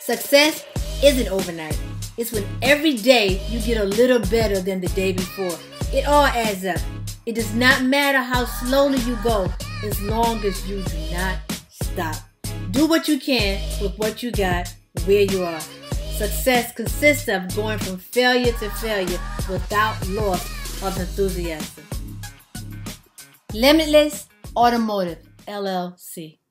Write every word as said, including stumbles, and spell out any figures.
Success isn't overnight. It's when every day you get a little better than the day before. It all adds up. It does not matter how slowly you go as long as you do not stop. Do what you can with what you got where you are. Success consists of going from failure to failure without loss of enthusiasm. Limitless Automotive L L C.